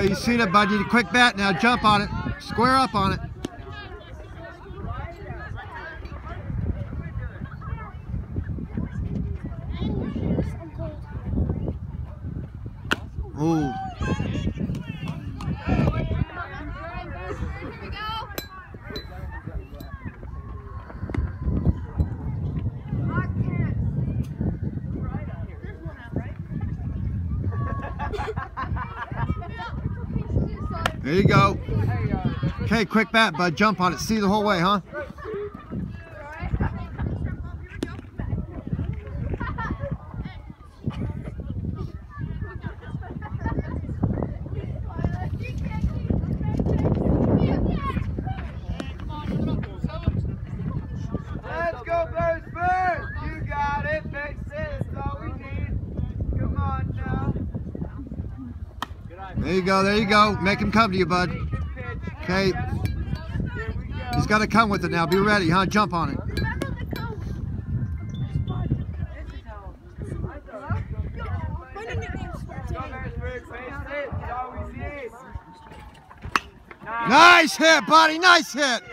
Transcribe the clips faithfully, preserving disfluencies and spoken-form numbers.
Okay, you see that, bud? You need a quick bat now. Jump on it. Square up on it. Ooh. There you go. Okay, quick bat, bud. Jump on it. See the whole way, huh? Let's go, Blues first! You got it, big sis. That's all we need. Come on now. There you go, there you go. Make him come to you, bud. Okay. He's got to come with it now. Be ready, huh? Jump on it. Nice hit, buddy. Nice hit.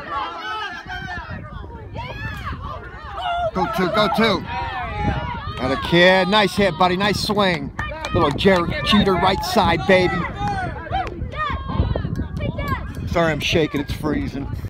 Go two, go two. And a kid. Nice hit, buddy. Nice swing. Little Jared Jeter right side, baby. Sorry, I'm shaking. It's freezing.